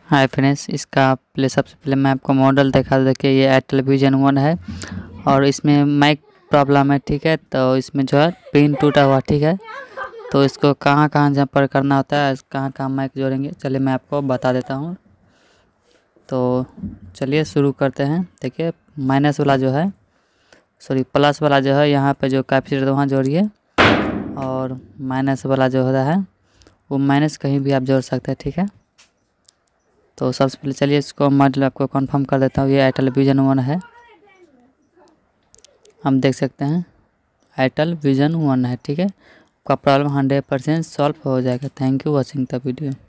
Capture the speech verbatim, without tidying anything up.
Hi friends, इसका पहले सबसे पहले मैं आपको मॉडल दिखा दूँ। देखिए ये एयरटेल विजन वन है और इसमें माइक प्रॉब्लम है, ठीक है। तो इसमें जो है पिन टूटा हुआ, ठीक है। तो इसको कहाँ कहाँ जहाँ पर करना होता है, कहाँ कहाँ माइक जोड़ेंगे, चलिए मैं आपको बता देता हूँ। तो चलिए शुरू करते हैं। देखिए माइनस वाला जो है, सॉरी प्लस वाला जो है, यहाँ पे जो कैपेसिटर वहाँ जोड़िए, और माइनस वाला जो होता है वो माइनस कहीं भी आप जोड़ सकते हैं, ठीक है। तो सबसे पहले चलिए इसको मॉडल आपको कंफर्म कर देता हूँ। ये एयरटेल विजन वन है, हम देख सकते हैं एयरटेल विजन वन है, ठीक है। आपका प्रॉब्लम हंड्रेड परसेंट सॉल्व हो जाएगा। Thank you watching the video.